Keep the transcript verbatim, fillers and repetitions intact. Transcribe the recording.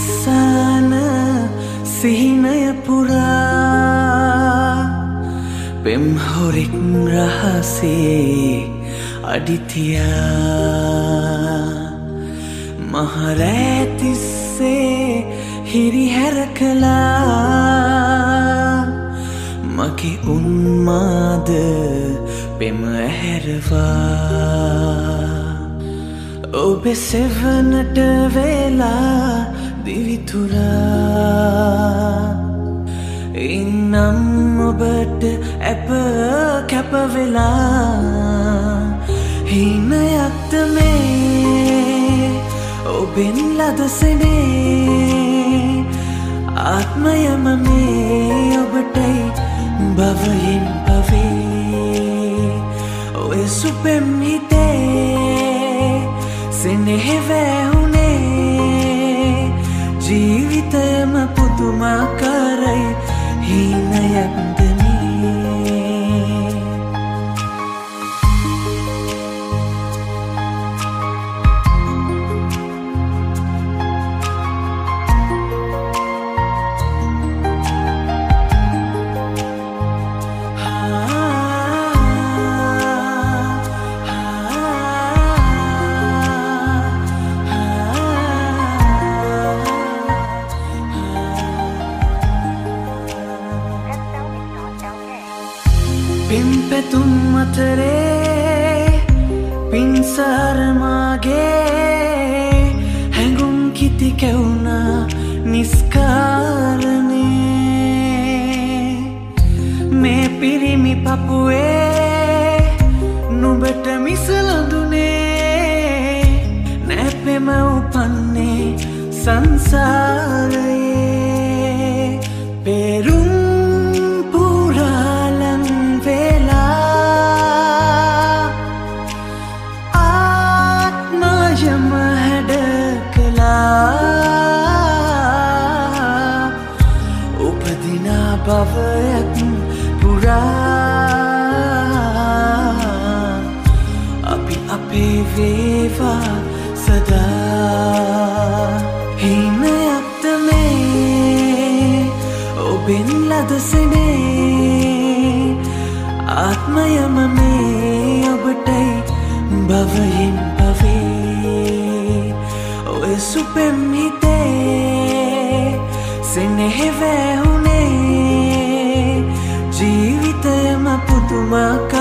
ඉස්සන සිහිනය පුරා පෙම් හොරෙක් රහසේ අඩිතියා මහරෑ තිස්සේ හිරිහැර කළා මගේ උන්මාද පෙම ඇහැරවා ඔබේ සෙවනට වෙලා දිවිතුරා ඉන්නම් ඔබට ඇප කැප වෙලා හිනයක්ද මේ ඔබෙන් ලදසනේ ආත්මයම මේ ඔබටයි භවයෙන් භවේ ඔය සුපෙම් හිතේ සෙනෙහ වැහුනේ ජීවිතයම පුදුමාකාරයි හිනයක්ද පින්පැතුම් අතරේ පින්සාර මාගේ හැඟුම් කිති කැවුනා නිස්කාරණේ මේ පිරිමි පපුවේ නුඹට මිසලඳුනේ නැපෙම උපන්නේ සංසාරයේ පෙරුම් භවයක් පුරා අපි අපේ වේවා සදා හිනයක්ද මේ ඔබෙන් ලදසනේ ආත්මයම මේ ඔබටයි භවයෙන් භවේ ඔය සුපෙම් හිතේ සෙනෙහ වැහුනේ ජීවිතයම පුදුමා